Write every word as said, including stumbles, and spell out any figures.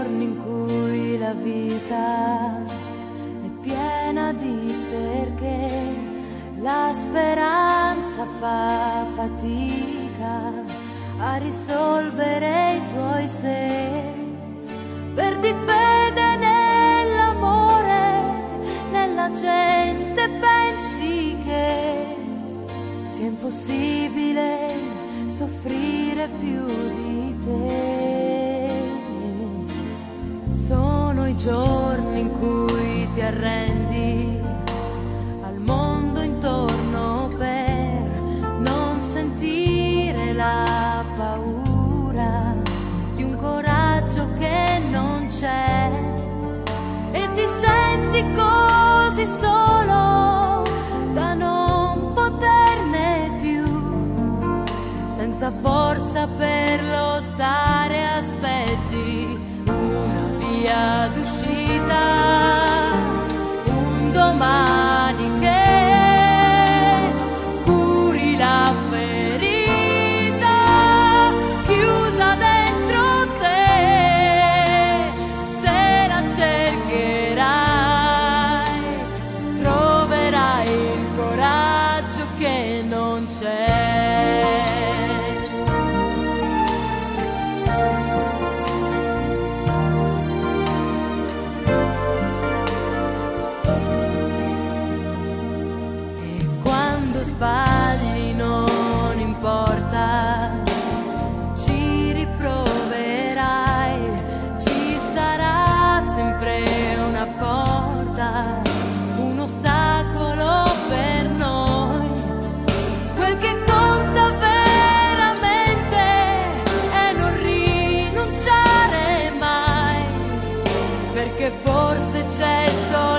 giorni in cui la vita è piena di perché, la speranza fa fatica a risolvere i tuoi se. Perdi fede nell'amore, nella gente, pensi che sia impossibile soffrire più di te. Sono i giorni in cui ti arrendi al mondo intorno per non sentire la paura di un coraggio che non c'è, e ti senti così solo da non poterne più, senza forza per lottare. Aspetti una via d'uscita, un domani che curi la ferita chiusa dentro te. Se la cercherai, troverai il coraggio che non c'è. Sbagli non importa, ci riproverai, ci sarà sempre una porta, un ostacolo per noi. Quel che conta veramente è non rinunciare mai, perché forse c'è solo